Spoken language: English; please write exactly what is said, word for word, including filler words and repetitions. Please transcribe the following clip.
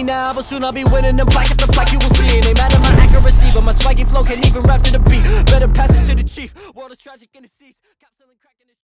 me now, but soon I'll be winning them plaque after plaque you will see. And they mad at my accuracy, but my swaggy flow can't even rap to the beat. Better pass it to the chief. World is tragic in the seas. Cop selling crack in the